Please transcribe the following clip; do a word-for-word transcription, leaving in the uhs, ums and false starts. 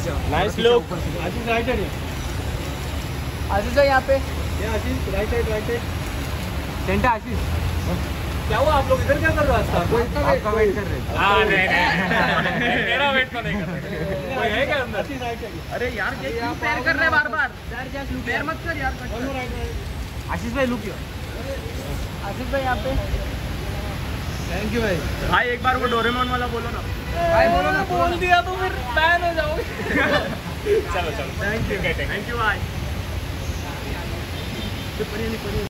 Nice look. आशीष right है, आशीष है यहाँ पे। ये Ashish right side, right side centre Ashish. क्या हुआ आप लोग इधर क्या कर रहे हो? आपका वेट कर रहे हैं। हाँ नहीं नहीं मेरा वेट तो नहीं कर रहे। कोई है क्या अंदर? Ashish right side. अरे यार ये क्यों पैर कर रहे हैं बार बार? पैर मत कर यार। आशीष भाई लुक आशीष भाई यहाँ पे। थैंक यू भाई। भाई एक बार वो डोरेमोन वाला बोलो ना। भाई बोलो ना, बोल दिया तो फिर बैन हो जाओगे। चलो चलो थैंक यू थैंक यू भाई।